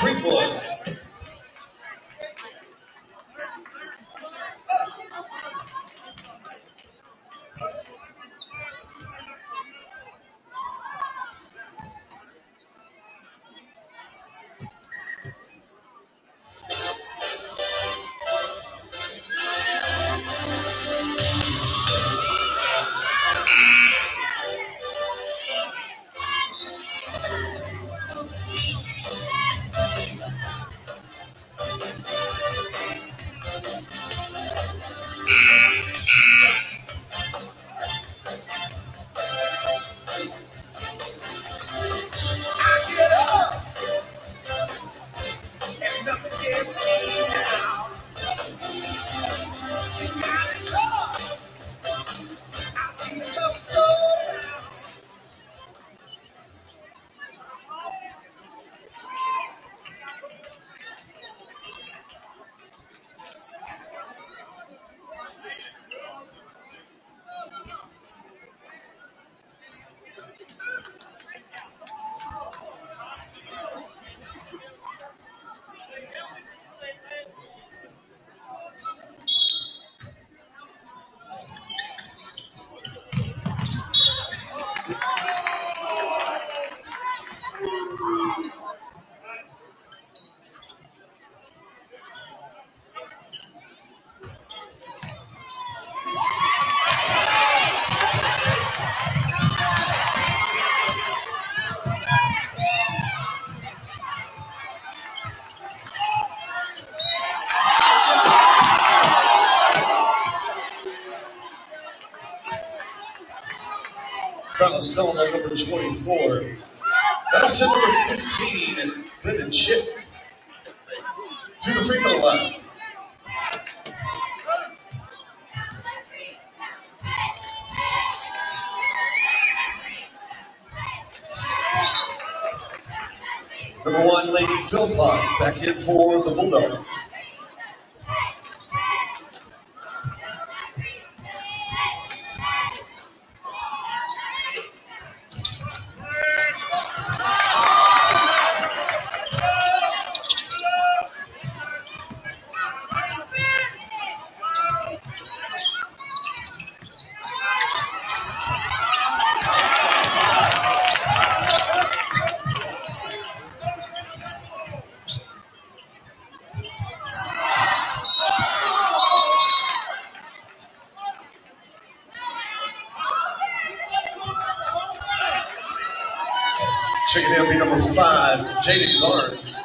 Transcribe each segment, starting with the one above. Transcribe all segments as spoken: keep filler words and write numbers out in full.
Greenwood. Fellas calling on number twenty-four. That'll send number fifteen and Lyndon Chip to the free throw line. Number one, Lady Philpott, back in for the Bulldogs. Checking in will be number five, Jaden Barnes.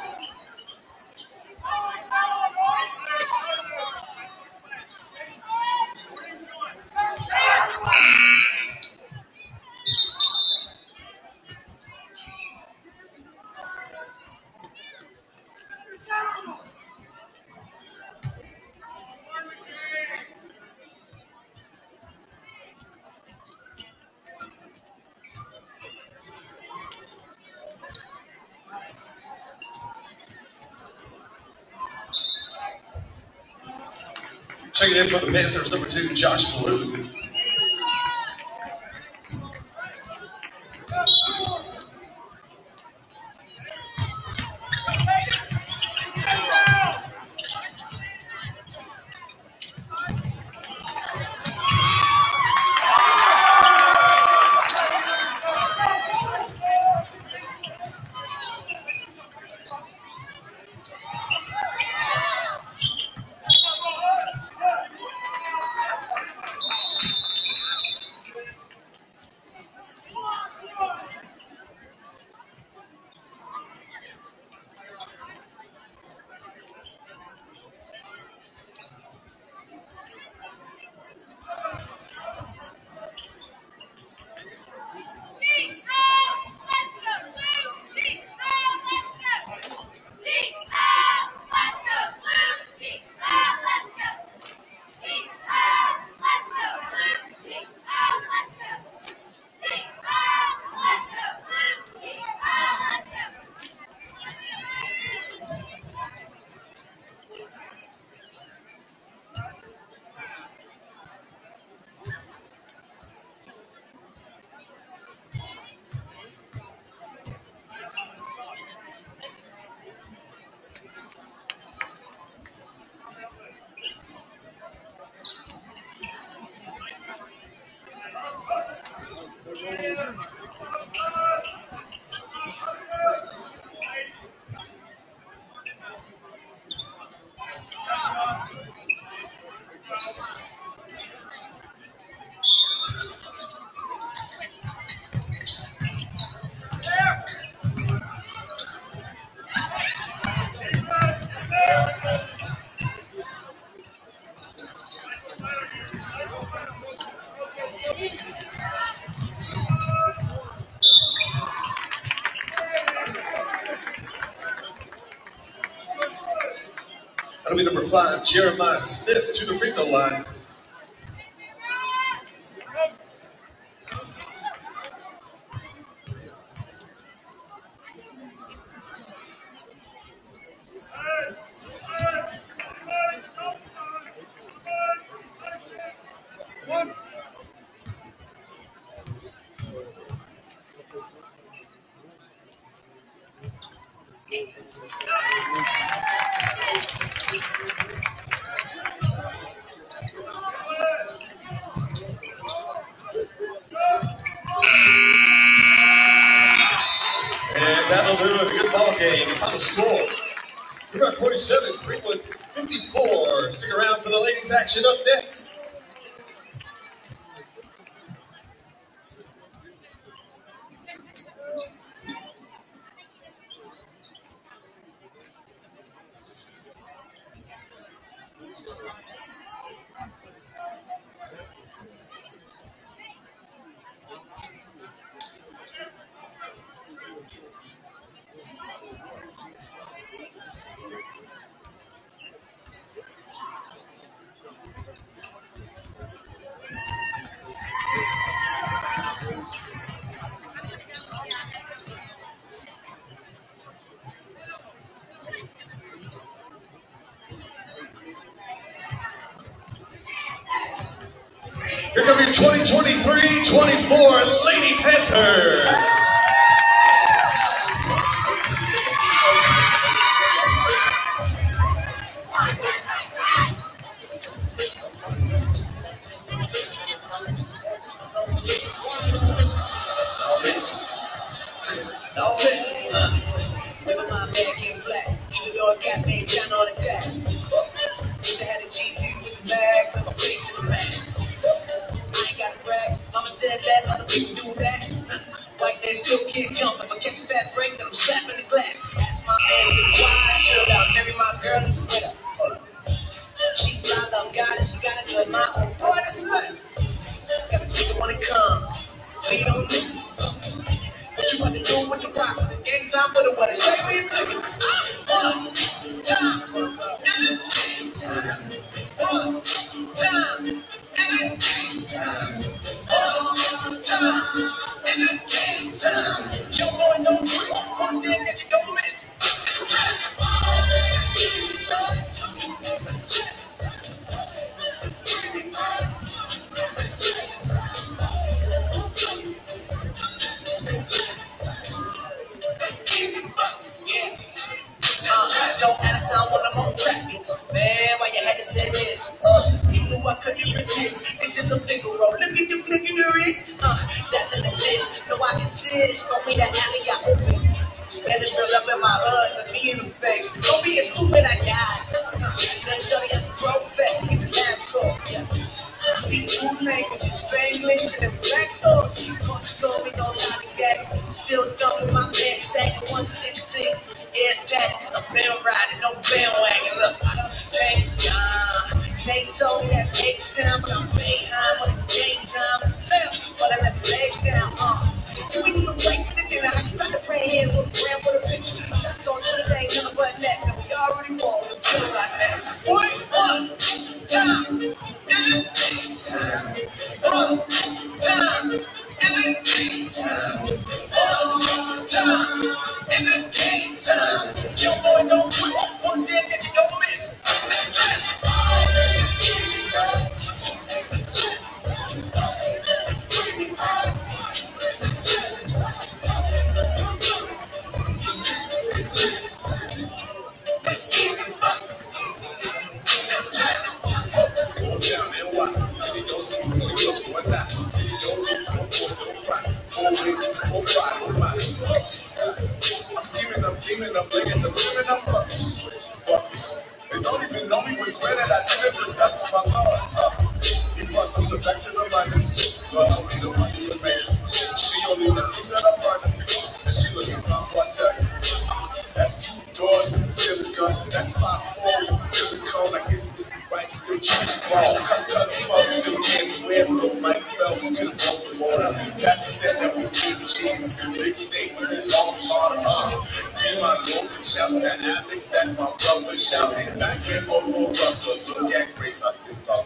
Checking in for the Panthers, number two, Josh Blue. That'll be number five, Jeremiah Smith, to the free throw line. Final score, Greenbrier forty-seven, Greenwood fifty-four. Stick around for the ladies' action up next. Here comes your twenty twenty-three twenty-four Lady Panther. in my golden shouts to athletes, that's my brother shouting. Back in over brother, look at Grace, I think I'm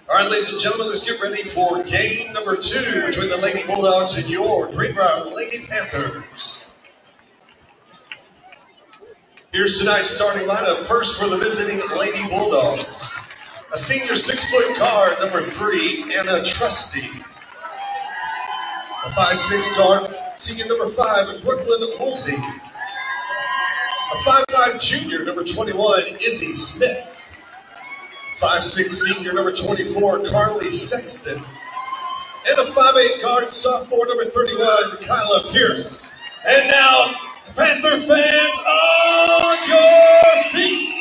All right, ladies and gentlemen, let's get ready for game number two between the Lady Bulldogs and your Greenbrier Lady Panthers. Here's tonight's starting lineup. First for the visiting Lady Bulldogs, a senior six-foot guard, number three, Anna Trusty. A five six guard, senior number five, Brooklyn Woolsey. A five five junior, number twenty-one, Izzy Smith. five six senior, number twenty-four, Carly Sexton. And a five eight guard, sophomore, number thirty-one, Kyla Pierce. And now, Panther fans, on your feet.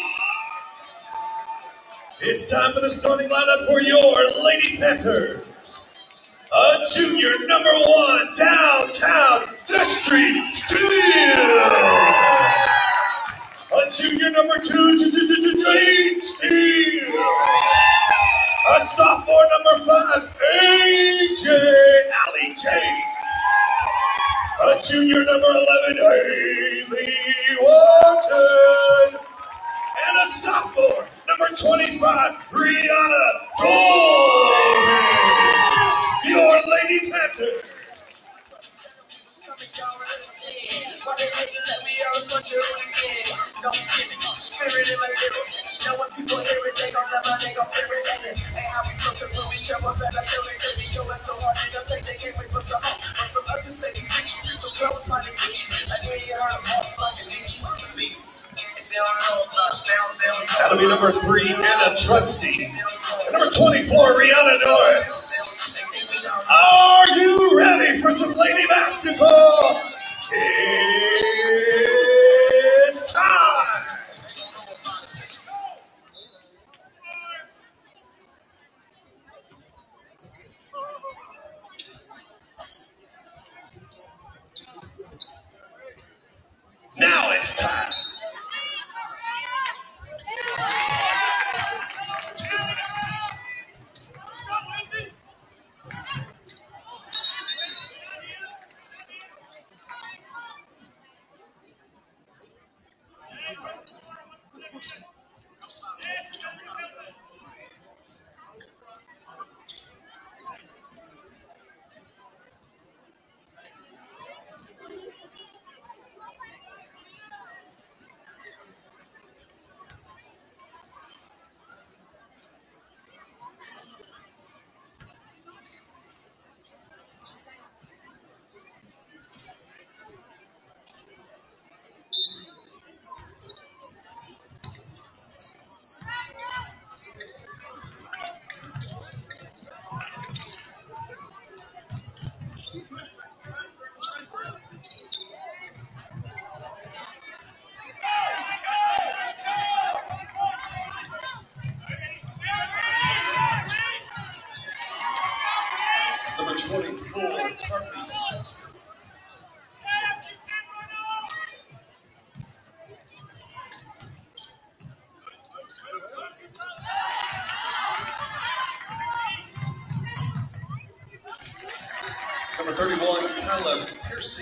It's time for the starting lineup for your Lady Panthers. A junior, number one, downtown, Destry Steele. A junior, number two, Jane Steele. A sophomore, number five, A J Allie James. A junior, number eleven, Haley Walton. And a sophomore, number twenty-five, Brianna Golden. Your Lady Panthers. Don't give it spirit in my lips. Know when people hear it, they gon' never, they gon' fear it. And it ain't how we focus when we show up at our feelings. And we going so hard, they don't think they can't wait for some more. But some others say they rich, so girls find it rich. I know you heard them all, like a leech. Believe. That'll be number three, Anna Trusty. And number twenty-four, Rihanna Norris. Are you ready for some lady basketball? It's time! Now it's time! Number twenty-four, Carly Sexton. Number thirty-one, Kyla Piercy.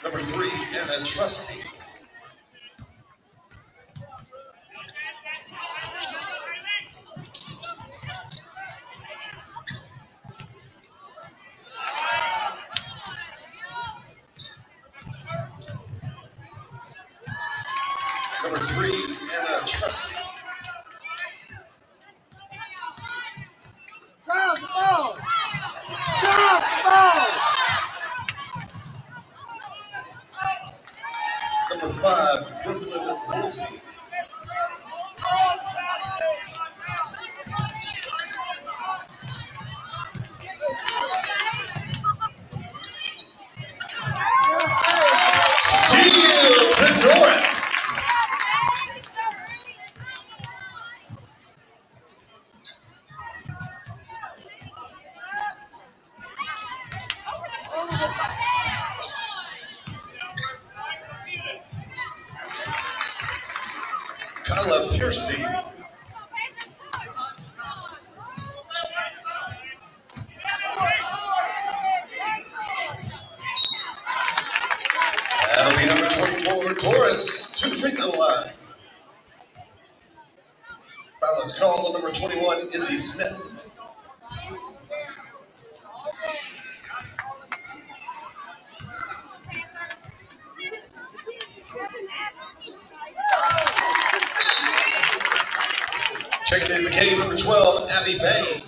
Number three, Anna Trusty. Number three, Anna Trusty. Drop the ball! Drop the ball! Number five, Brooklyn Woolsey. Steal to Doris. Kyla Piercy. That'll be number twenty-four, Doris, to the free throw line. Foul is called on number twenty-one, Izzy Smith. Checking in the game, number twelve, Abby Bain.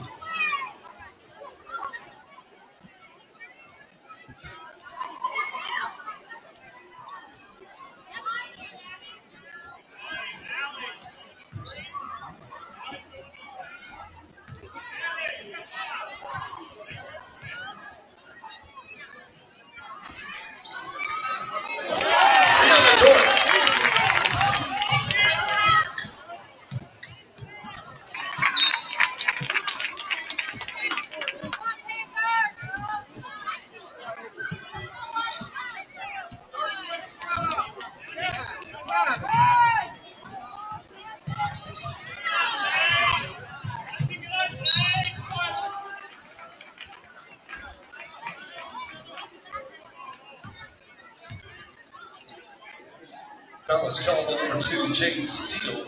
Foul is called on number two, Jade Steele.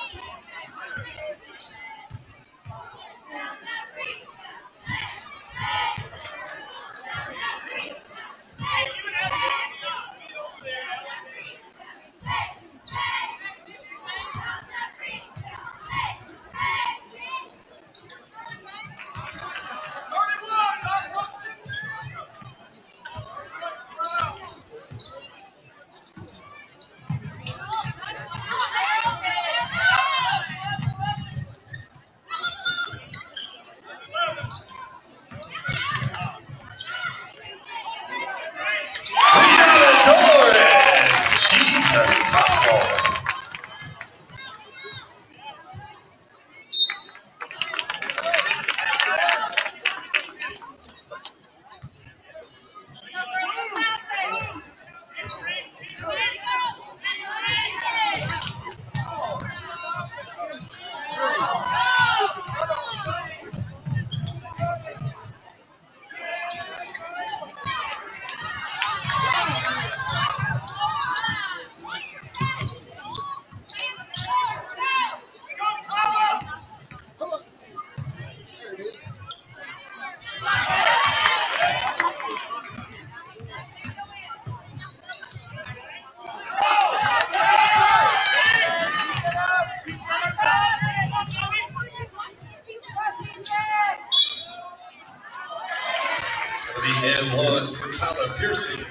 And one for Kyla Piercy.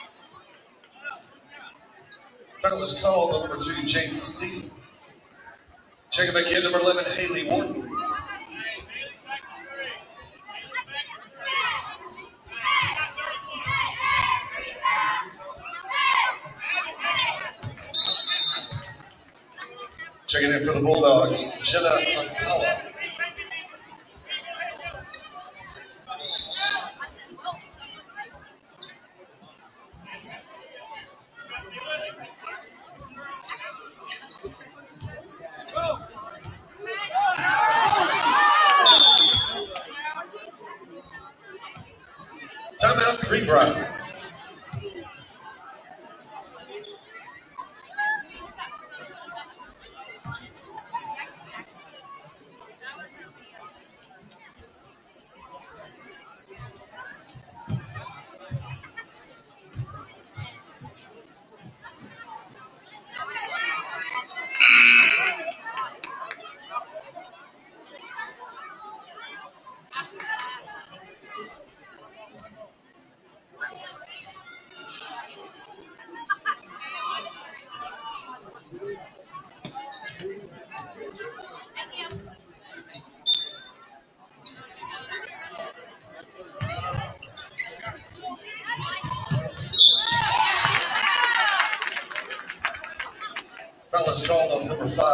Foul is called on number two, Jade Steele. Checking back in, number eleven, Haley Wharton. Checking in for the Bulldogs, Jenna Alcala. Timeout, Greenbrier.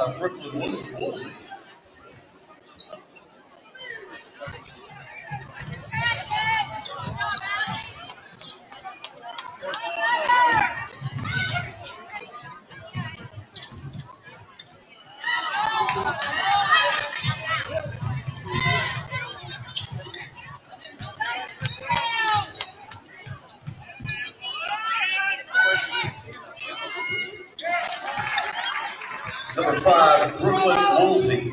five, Brooklyn Woolsey. Number five, Brooklyn Woolsey.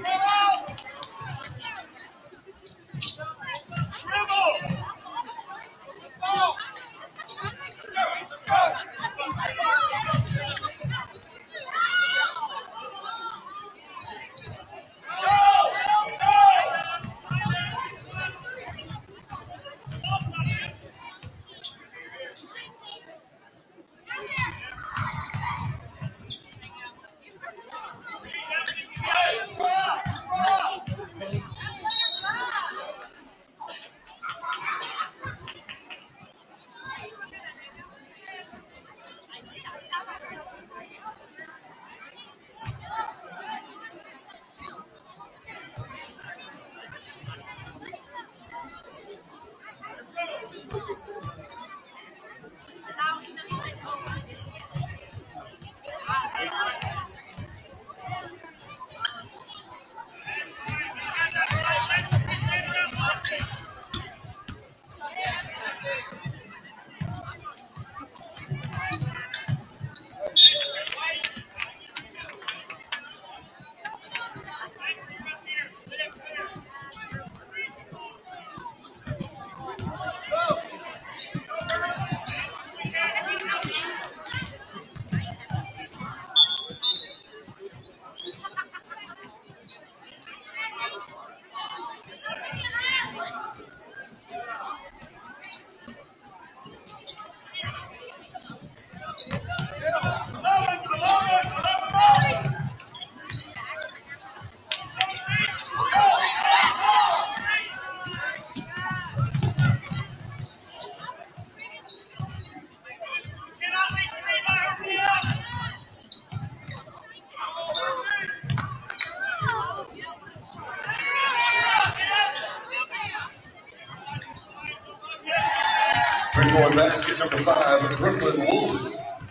Three-point basket, number five, Brooklyn Woolsey.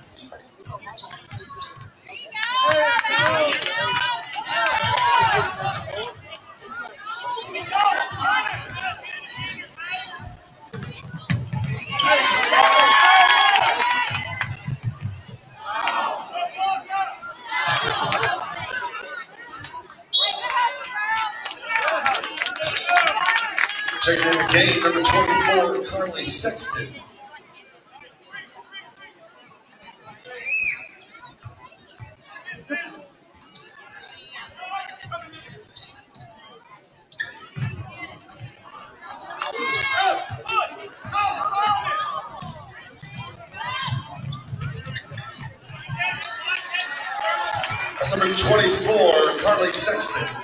Checking in the game, number twenty-four, Carly Sexton. That's number twenty-four, Carly Sexton.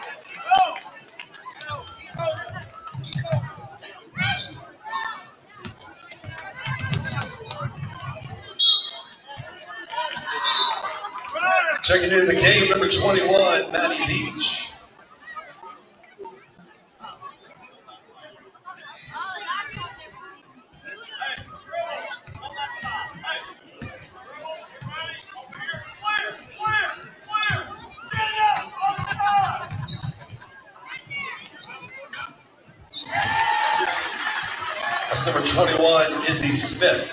Checking in the game, number twenty-one, Maddie Beach. That's number twenty-one, Izzy Smith.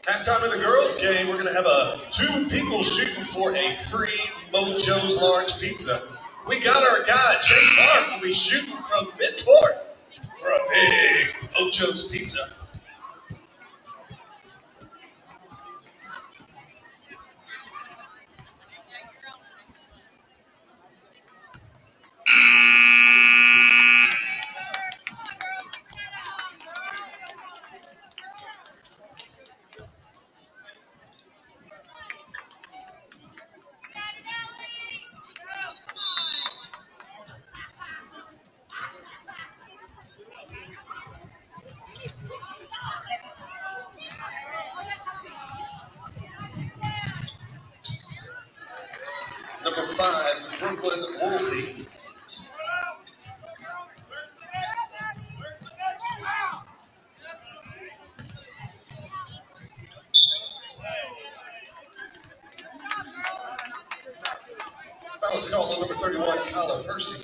Halftime of the girls' game, we're going to have a two people shooting for a free Mojo's Large Pizza. We got our guy, Chase Mark, will be shooting from midcourt for a big Mojo's Pizza. Number five, Brooklyn Woolsey. Foul's called on number thirty-one, Colin Percy.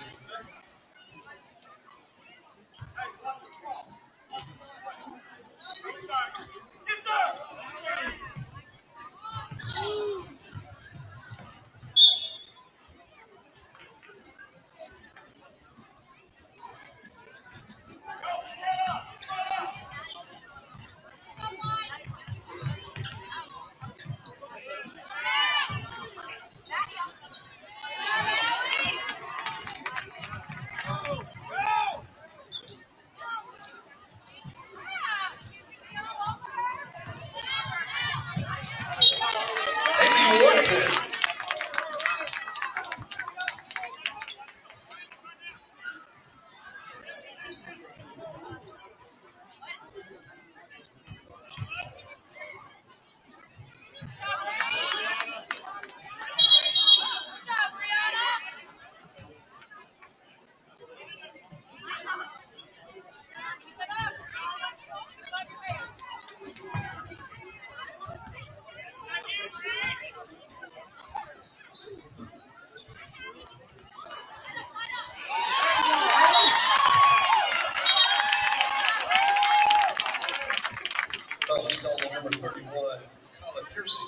Number thirty-one, Colin Pearson.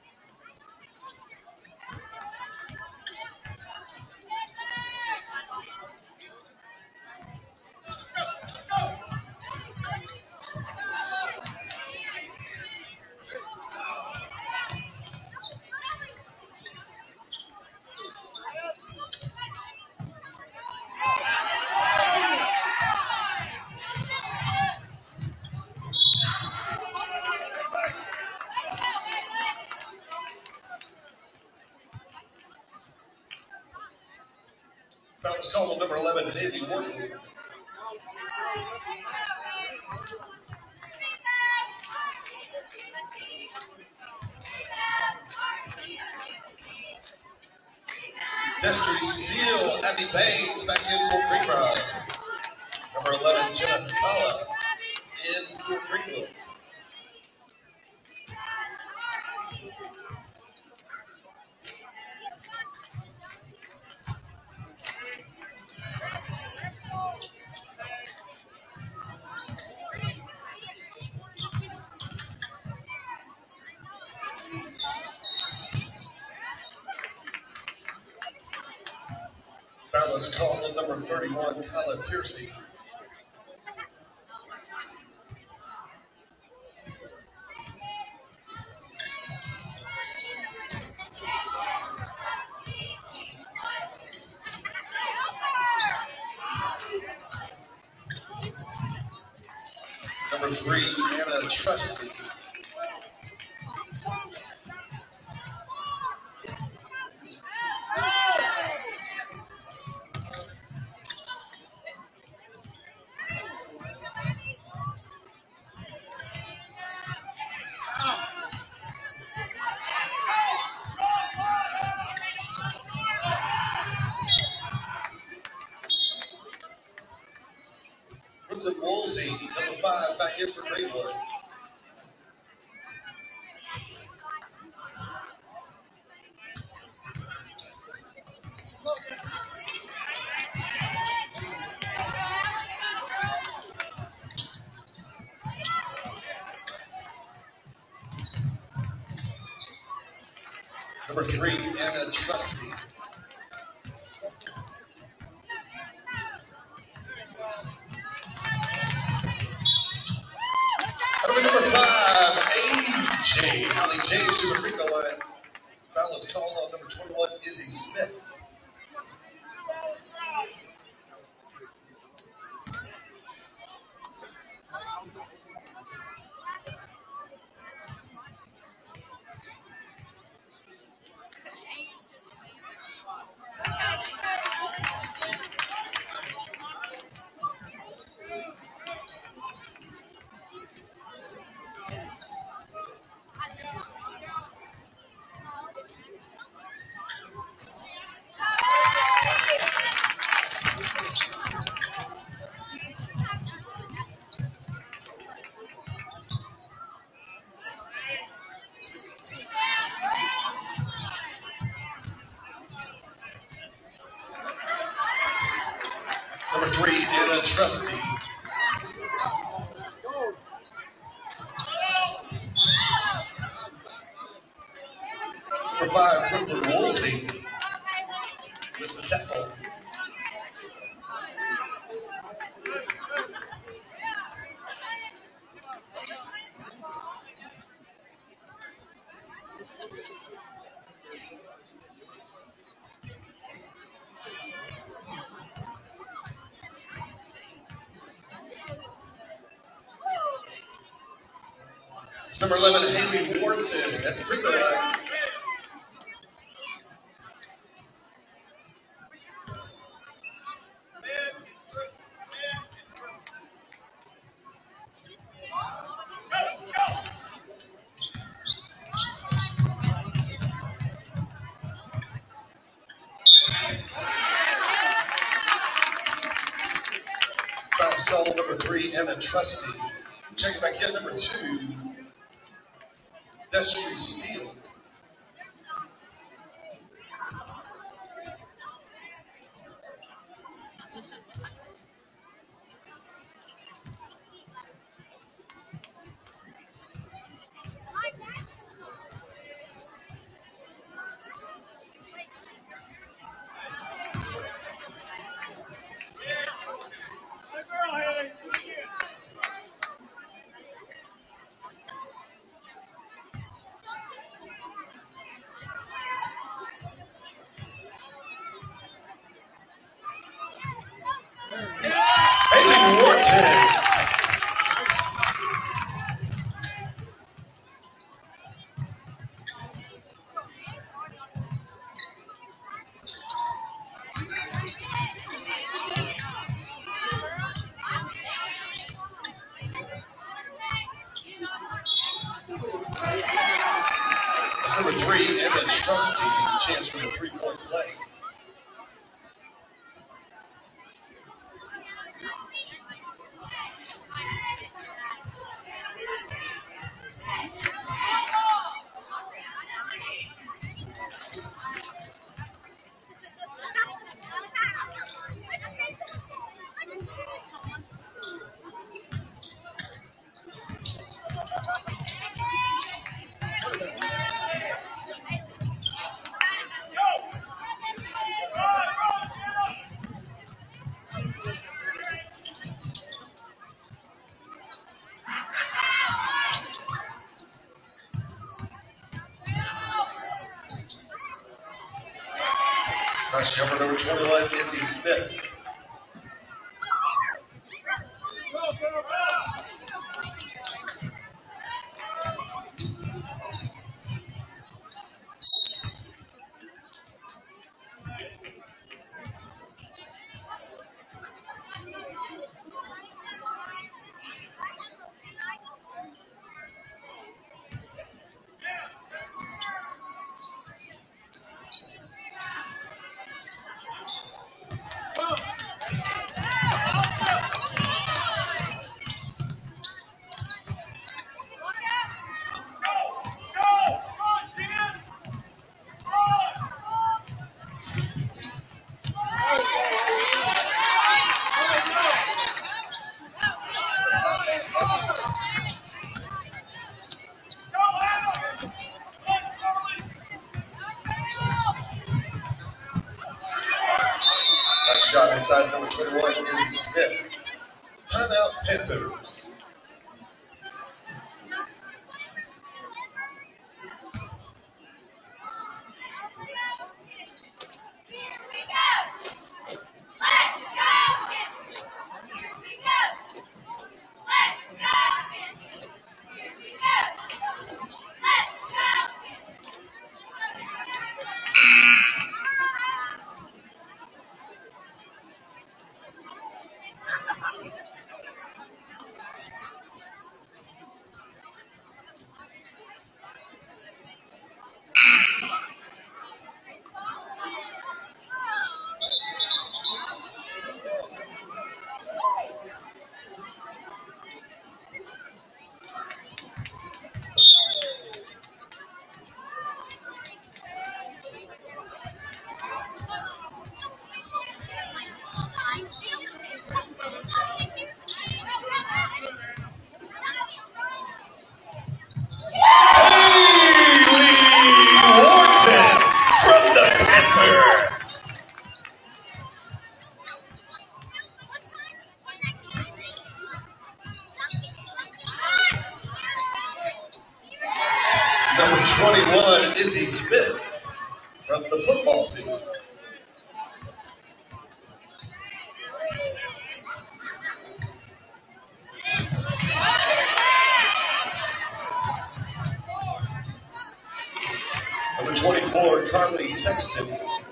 Foul's called on number eleven, Andy Wharton. Destry Steele, Abby Baines back in for Greenbrier. Number eleven, Jenna Kala in for Greenwood. Foul is called on number thirty-one, Colin Piercy. Number three, Anna Trusty. Woolsey, number five, back in for Greenwood. Number three, Anna Trusty. Number five, A J. Holly James to the free throw line. Foul is called on number twenty-one, Izzy Smith. Number three, Anna Trusty. Number five, Greenwood Woolsey with the tackle. Number eleven, Haley Wharton at the free throw line. Foul call number three, Emma Trusty. Checking back in, number two, Desiree Steele. That's number three, Emma Trusty, chance for the three-point play. Nice jumper, number twenty-one, Izzy Smith. twenty-five inside number twenty-one, Izzy Smith. Timeout, Panthers. Number twenty-one, Izzy Smith from the football field. Number twenty-four, Carly Sexton.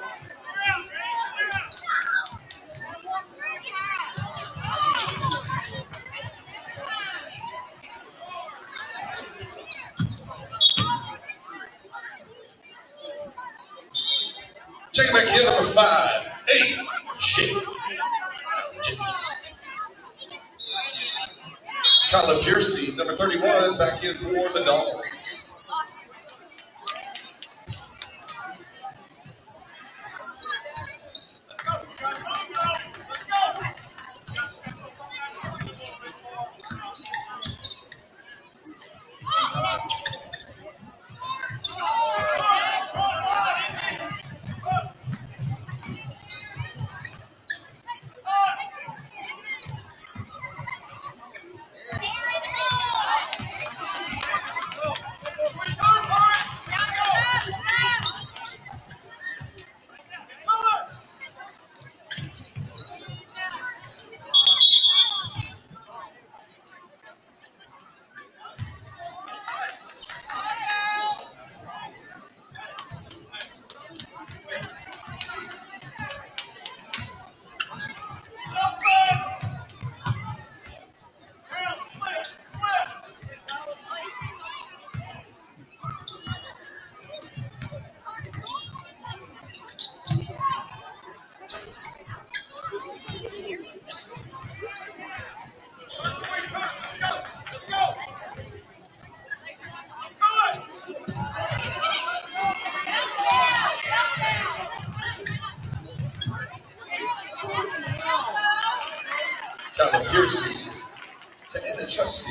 Check back here, number five, eight, shit. Kyla Piercy, number thirty-one, back in for the Dogs. Kyla Piercy to Anna Trusty.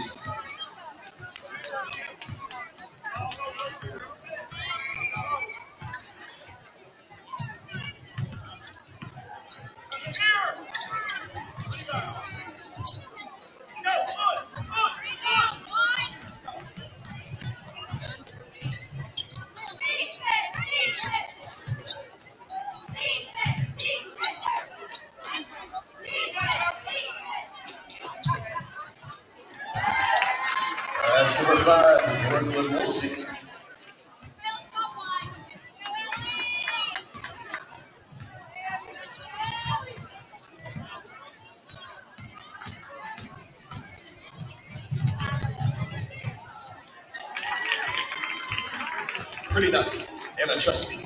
That's number five, Greenwood Woolsey. Pretty nice. Anna Trusty.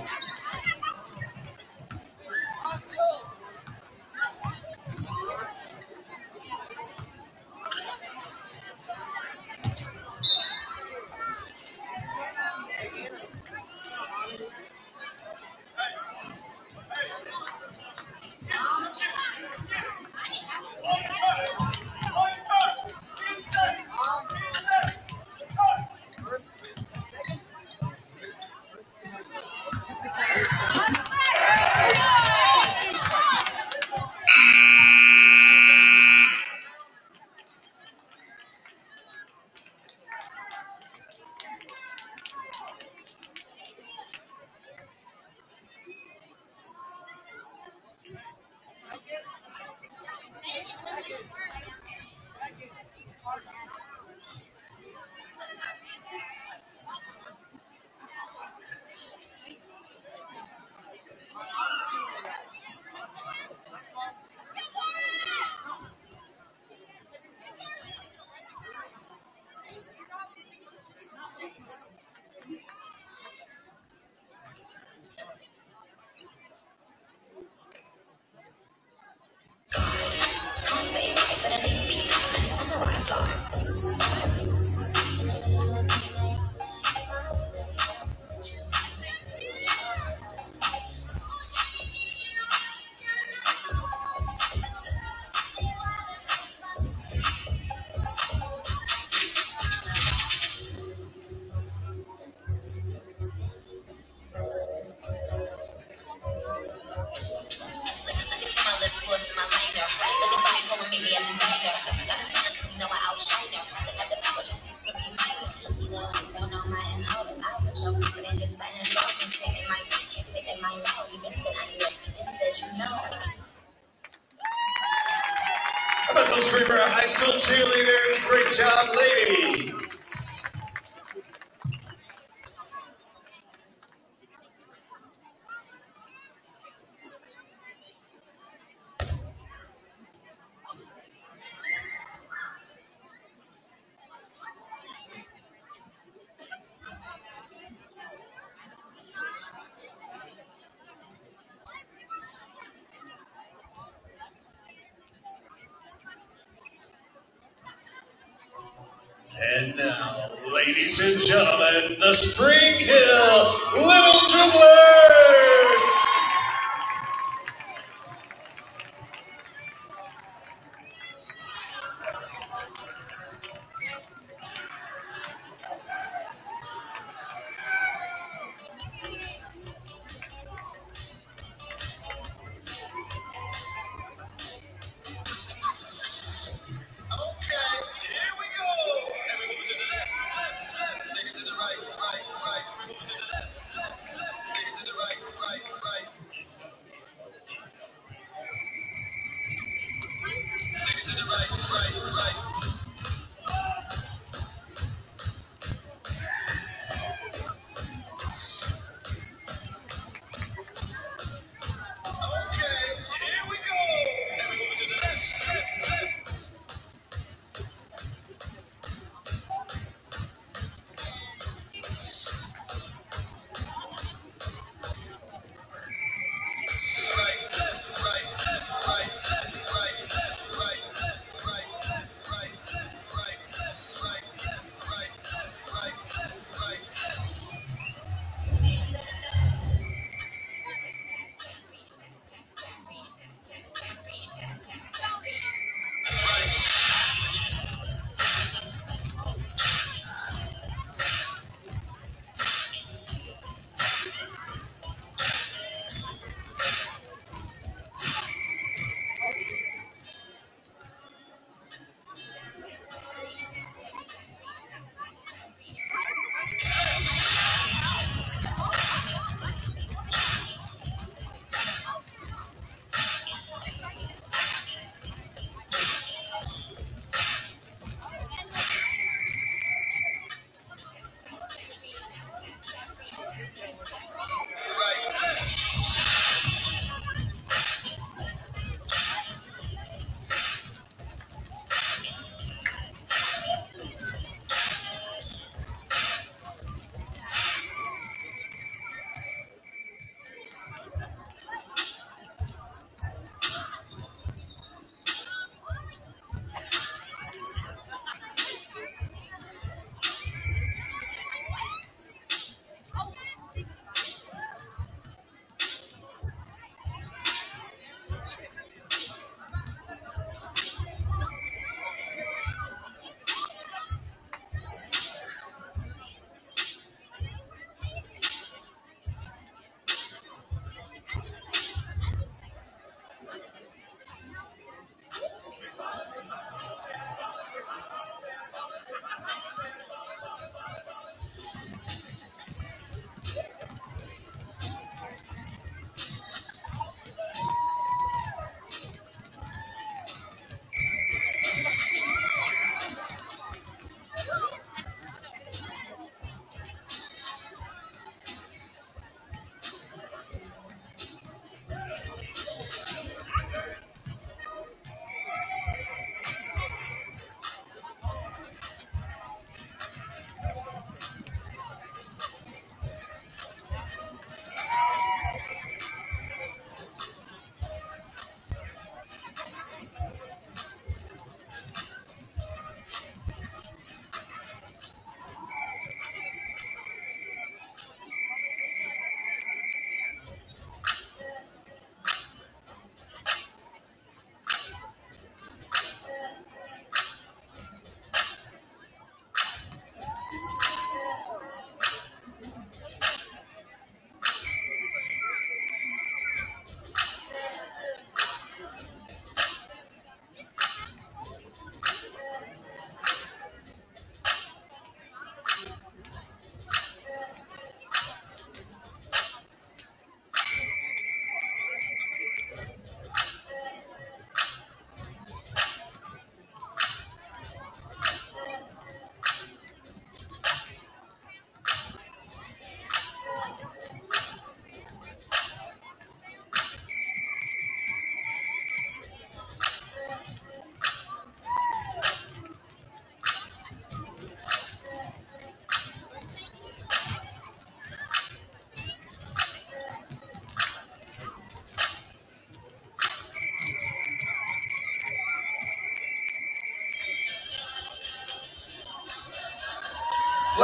National cheerleaders, great job, ladies. And now, ladies and gentlemen, the Spring Hill Little Dribblers! Right, right, right. Move to the left, left, left. Take it to the right, right, right.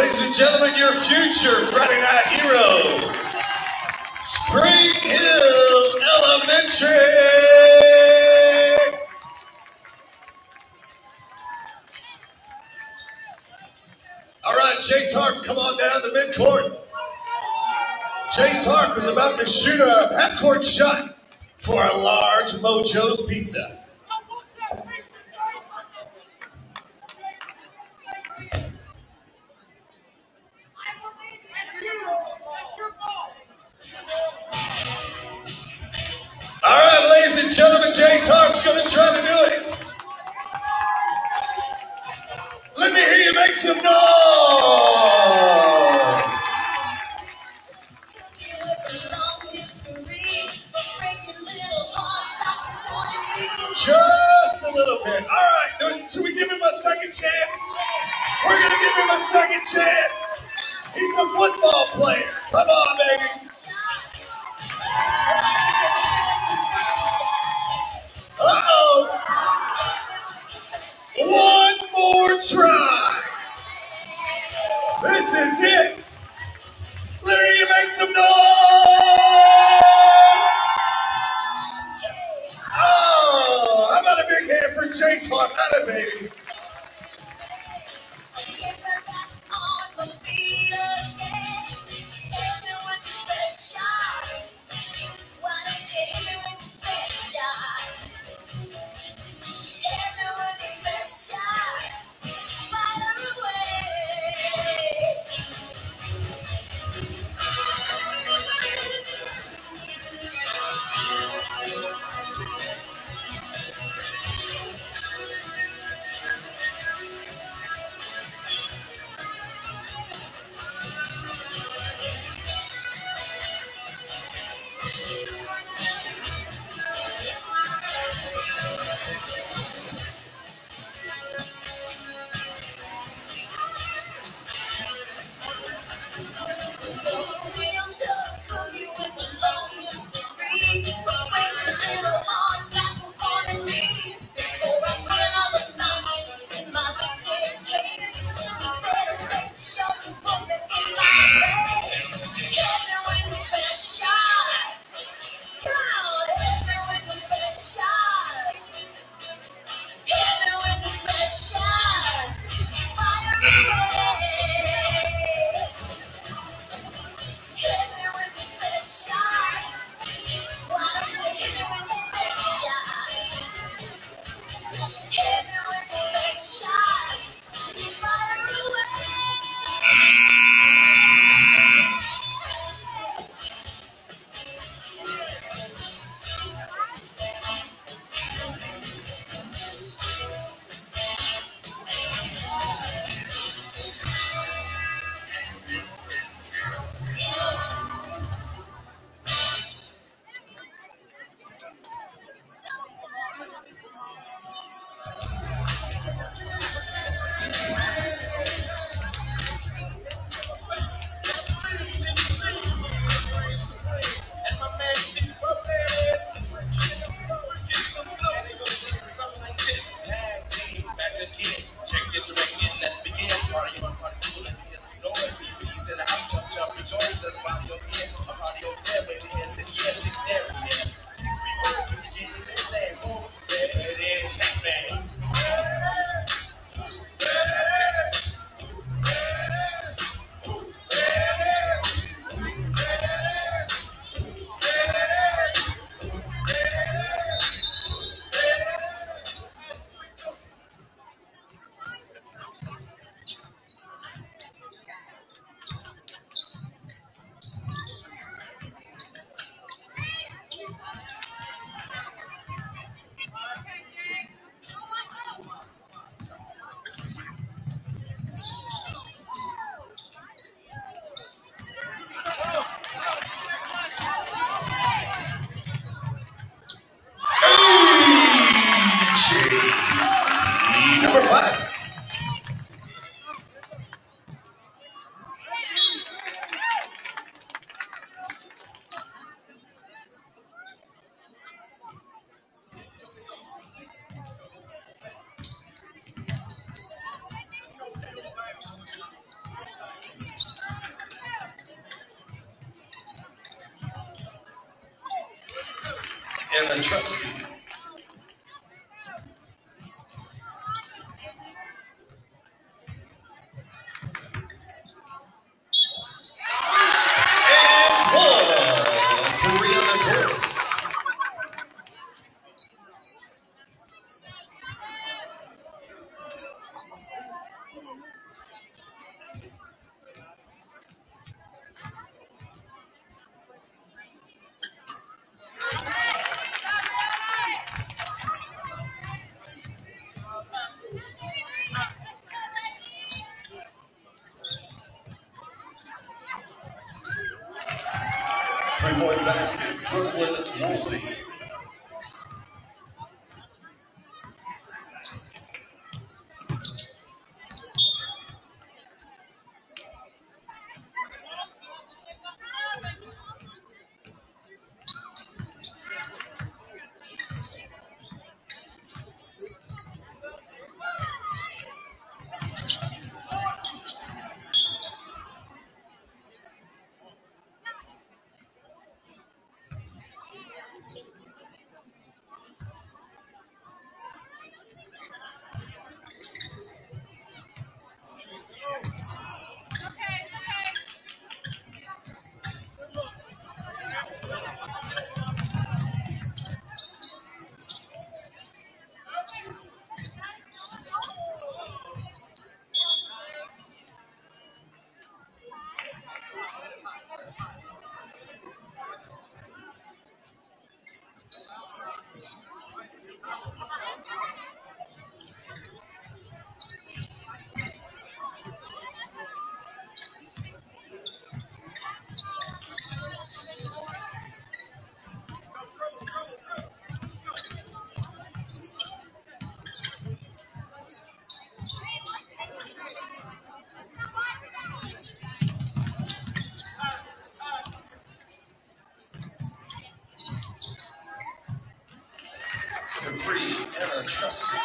Ladies and gentlemen, your future Friday Night Heroes, Spring Hill Elementary. All right, Chase Harp, come on down to midcourt. Chase Harp is about to shoot a half-court shot for a large Mojo's Pizza. All right, ladies and gentlemen, Chase Harp's going to try to do it. Let me hear you make some noise. Just a little bit. All right, should we give him a second chance? We're going to give him a second chance. He's a football player. Come on, baby. Uh-oh. One more try. This is it. Let me hear you make some noise. Oh, how about a big hand for Chase Harp? Not a baby. Anna Trusty. Three-point basket, Brooklyn Woolsey. Three, Anna Trusty.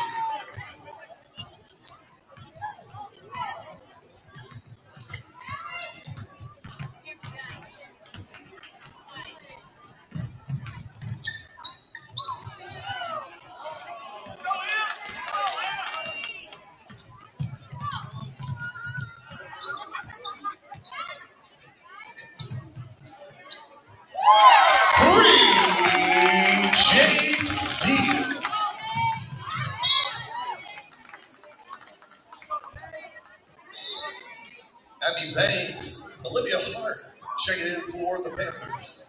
Abby Banks, Olivia Hart, checking in for the Panthers.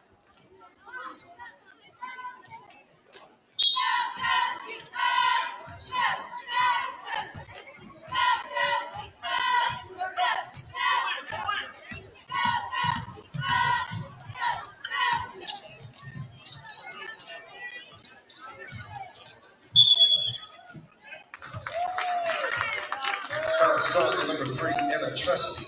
Starting number three, Anna Trusty.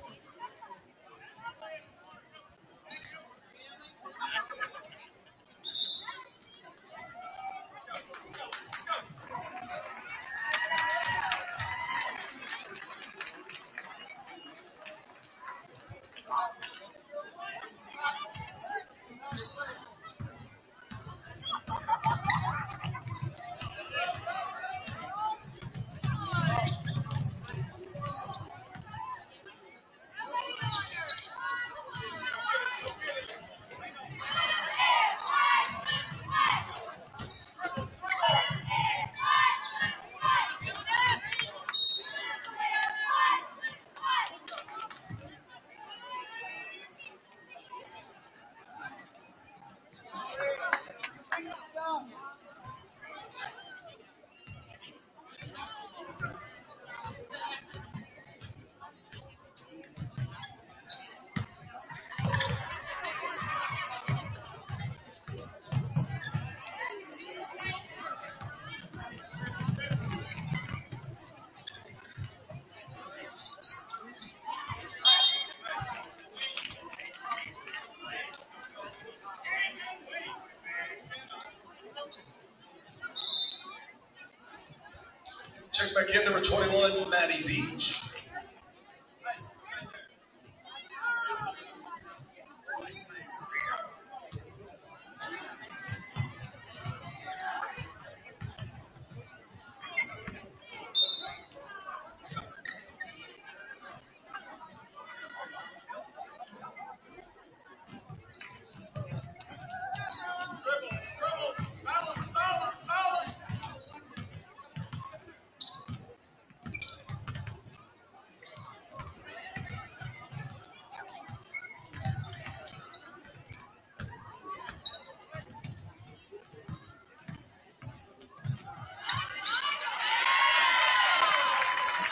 Check back in, number twenty-one, Maddie Beach.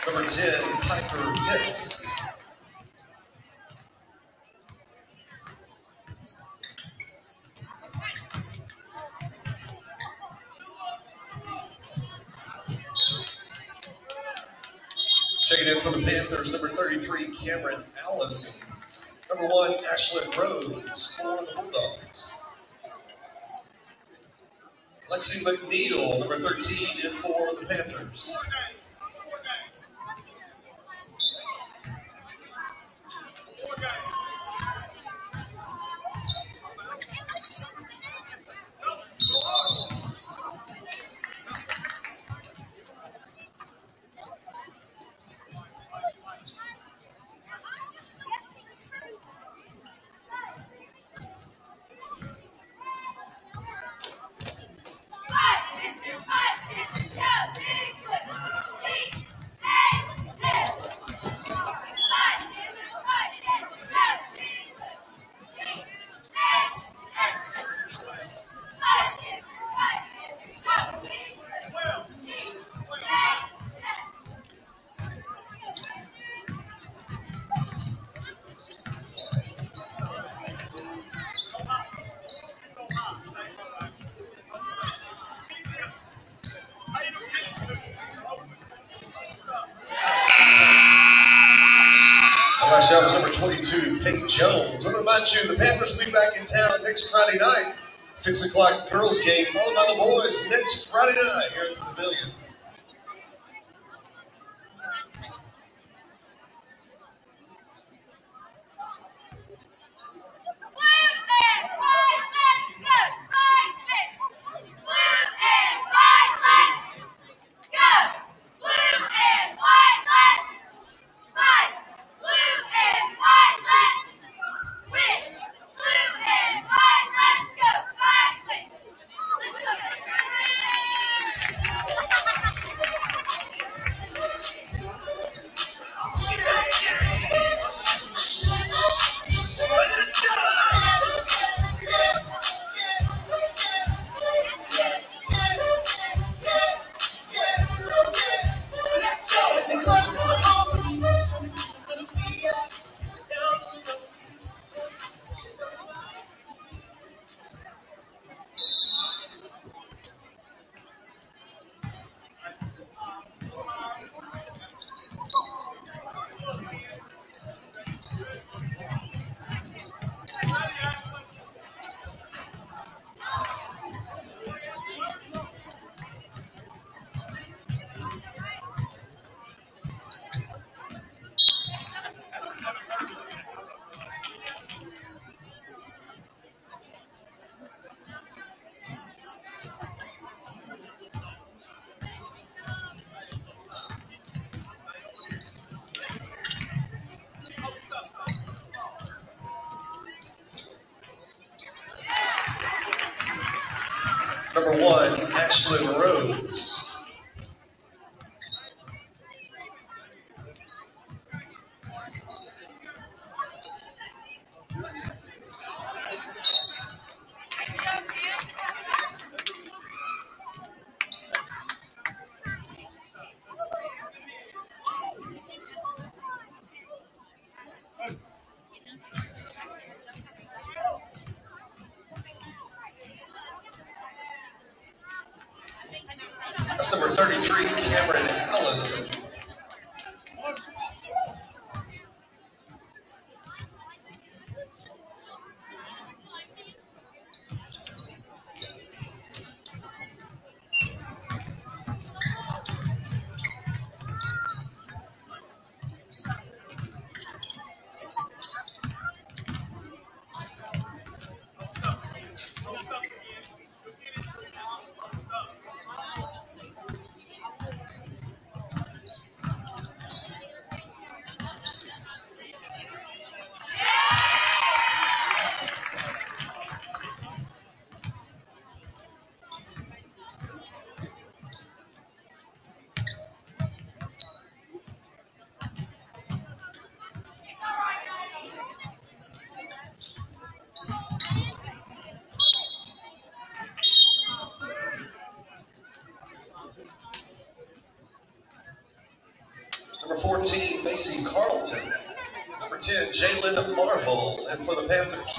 Number ten, Piper Pitts. Checking in for the Panthers, number thirty-three, Cameron Allison. Number one, Ashlyn Rose for the Bulldogs. Lexi McNeil, number thirteen, in for the Panthers. Last shot was number twenty-two, Peyton Jones. I want to remind you, the Panthers will be back in town next Friday night, six o'clock girls game, followed by the boys next Friday night here at the Pavilion. Number one, Ashlyn Rose. That's number thirty-three, Cameron Allison. Caitlin Marvel. And for the Panthers,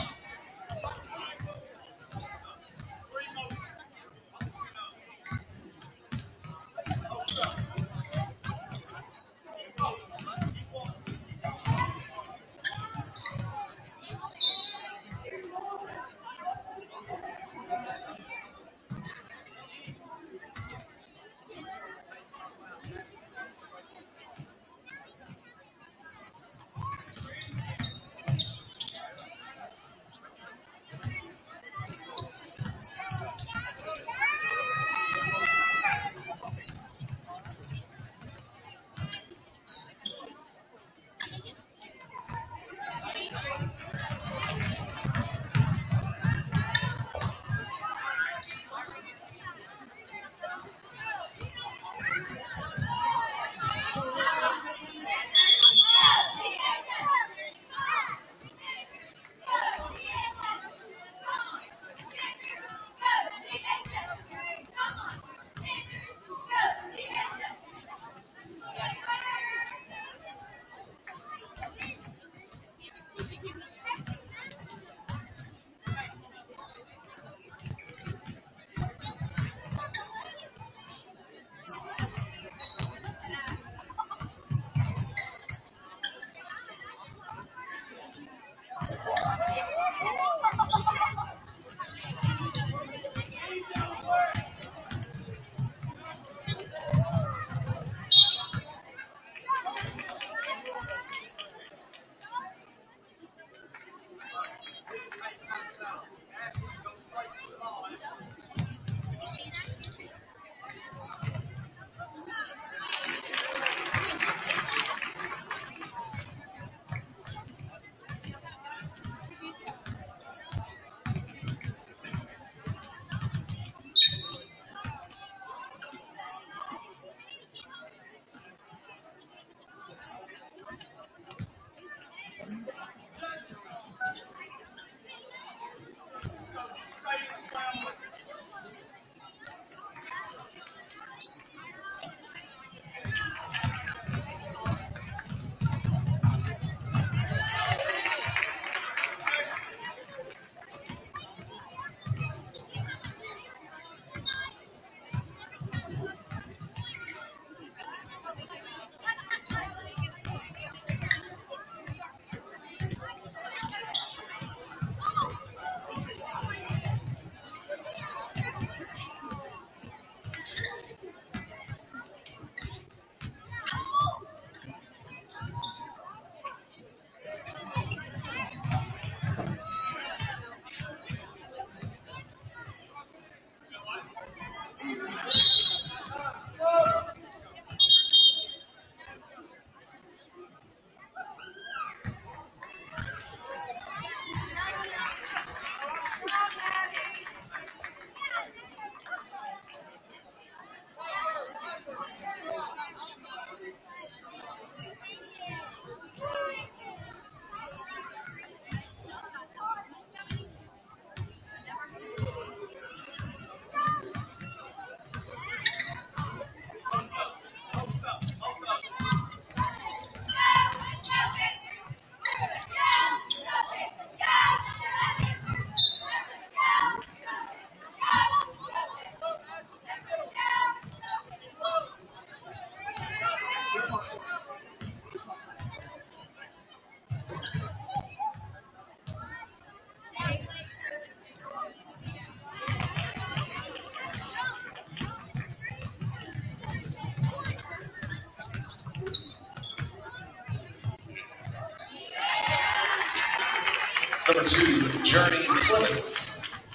number two, Journey Clements.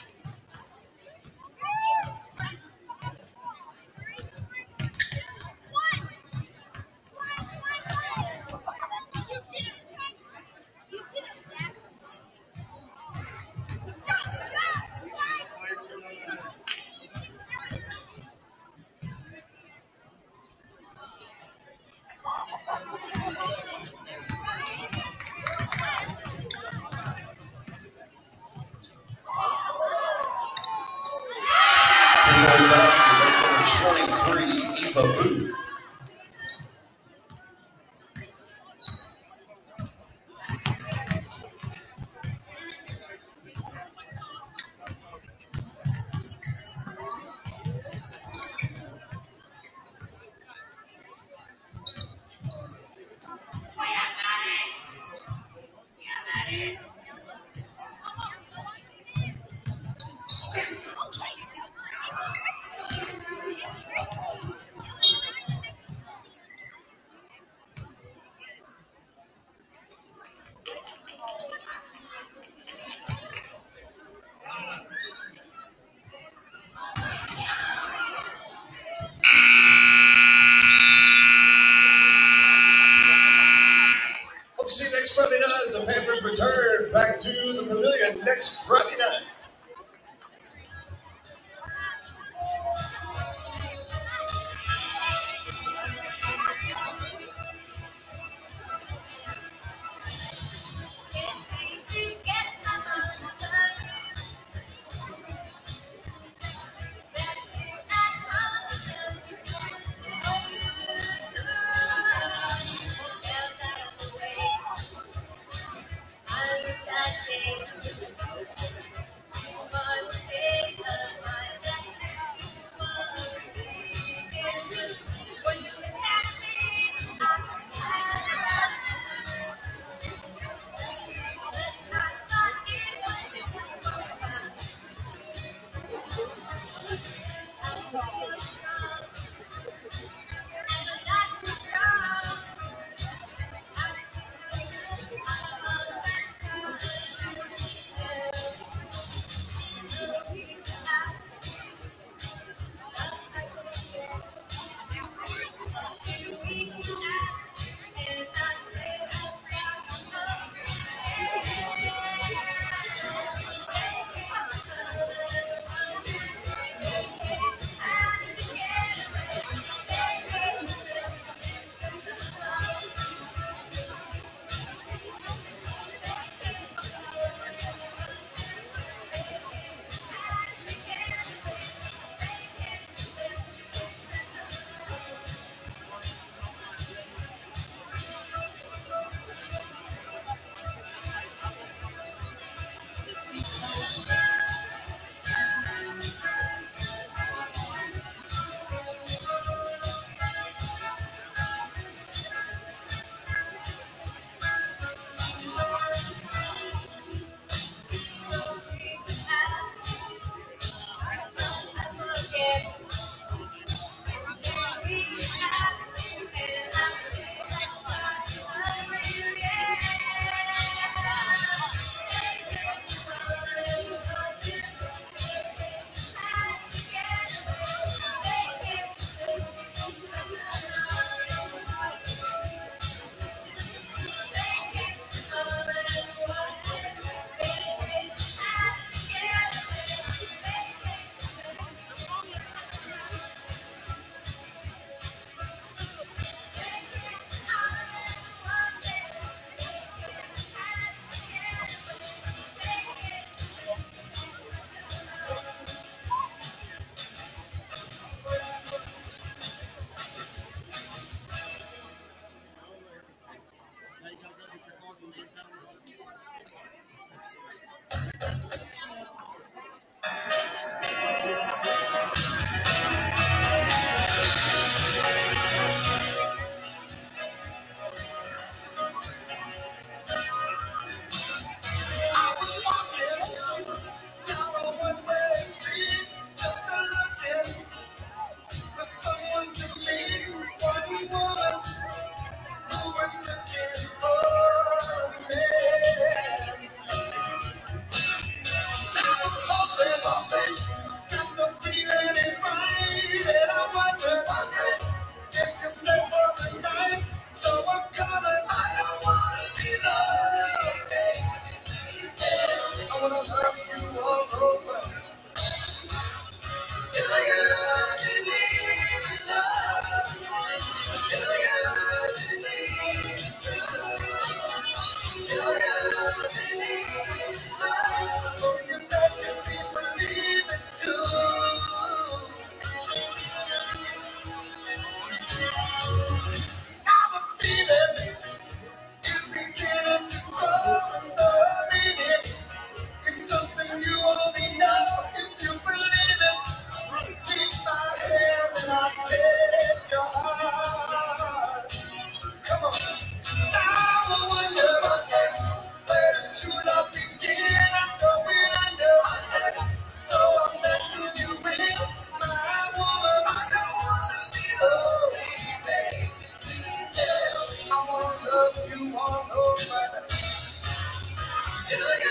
twenty-three, Eva Booth. Hope to see you next Friday night as the Panthers return back to the pavilion next Friday night. You